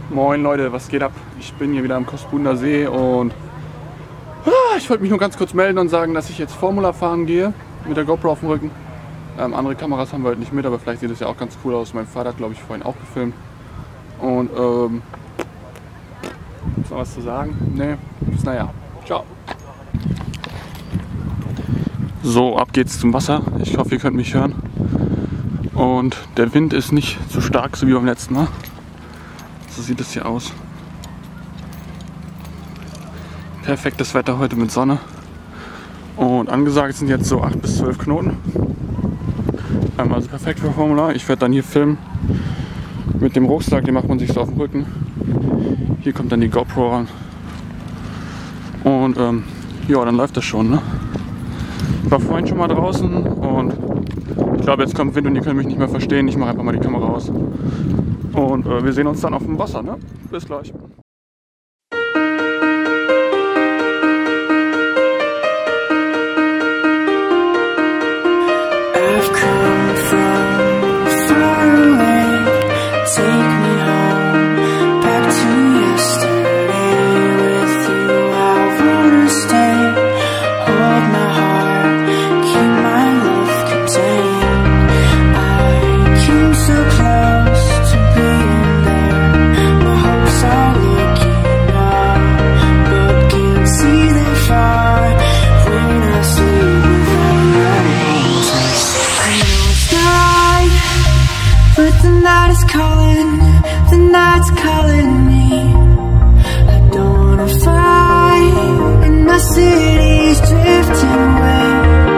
Moin Leute, was geht ab? Ich bin hier wieder am Kossbunder See und ich wollte mich nur ganz kurz melden und sagen, dass ich jetzt Formula fahren gehe mit der GoPro auf dem Rücken. Andere Kameras haben wir heute nicht mit, aber vielleicht sieht es ja auch ganz cool aus. Mein Vater hat, glaube ich, vorhin auch gefilmt. Und ist noch was zu sagen? Nee, naja, ciao. So, ab geht's zum Wasser. Ich hoffe, ihr könnt mich hören. Und der Wind ist nicht so stark, so wie beim letzten Mal. So sieht es hier aus. Perfektes Wetter heute mit Sonne. Und angesagt sind jetzt so 8 bis 12 Knoten. Also perfekt für Formula. Ich werde dann hier filmen mit dem Rucksack, den macht man sich so auf den Rücken. Hier kommt dann die GoPro ran. Und ja, dann läuft das schon. Ne? Ich war vorhin schon mal draußen und ich glaube, jetzt kommt Wind und ihr könnt mich nicht mehr verstehen. Ich mache einfach mal die Kamera aus. Und wir sehen uns dann auf dem Wasser. Ne? Bis gleich. The night's calling me. I don't wanna fight, and my city's drifting away.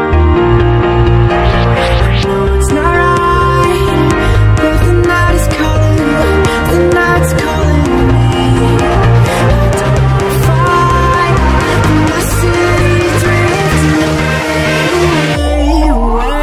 I know it's not right, but the night is calling. The night's calling me. I don't wanna fight, and my city's drifting away.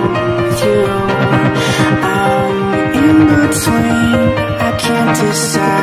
Decide